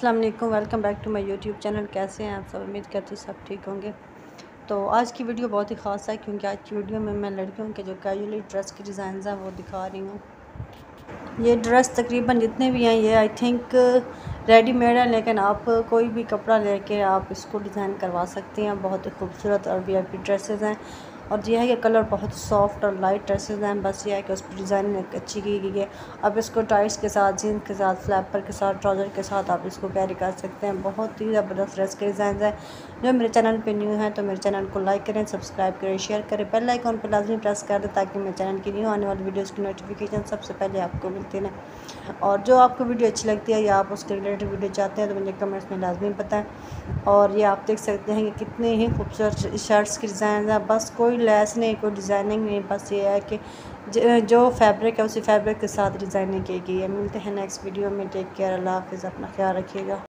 अस्सलाम वालेकुम, welcome back to my YouTube channel. कैसे हैं आप सब? उम्मीद करती सब ठीक होंगे। तो आज की वीडियो बहुत ही ख़ास है क्योंकि आज की वीडियो में मैं लड़कियों के जो कैजुअली ड्रेस के डिज़ाइन हैं वो दिखा रही हूँ। ये ड्रेस तकरीबन जितने भी हैं ये आई थिंक रेडीमेड है, लेकिन आप कोई भी कपड़ा लेके आप इसको डिज़ाइन करवा सकते हैं। बहुत ही खूबसूरत और वीआईपी ड्रेसेस हैं और ये है कि कलर बहुत सॉफ्ट और लाइट ड्रेसेस हैं। बस ये है कि उस पर डिज़ाइन अच्छी की गई है। आप इसको टाइट्स के साथ, जीन्स के साथ, फ्लैपर के साथ, ट्राउज़र के साथ आप इसको कैरी कर सकते हैं। बहुत ही ज़बरदस्त ड्रेस के डिज़ाइन हैं। जो मेरे चैनल पे न्यू है तो मेरे चैनल को लाइक करें, सब्सक्राइब करें, शेयर करें, बेल आइकॉन पर लाजमी प्रेस कर दें ताकि मेरे चैनल की न्यू आने वाली वीडियोज़ की नोटिफिकेशन सबसे पहले आपको मिलती रहें। और जो आपको वीडियो अच्छी लगती है या आप उसके रिलेटेड वीडियो चाहते हैं तो मुझे कमेंट्स में लाजमी बताएं। और ये आप देख सकते हैं कि कितने ही खूबसूरत शर्ट्स के डिज़ाइन है। बस कोई लेस नहीं, कोई डिज़ाइनिंग नहीं, बस ये है कि जो फैब्रिक है उसी फैब्रिक के साथ डिज़ाइनिंग की गई है। मिलते हैं नेक्स्ट वीडियो में। टेक केयर, अल्लाह हाफ़िज़, अपना ख्याल रखिएगा।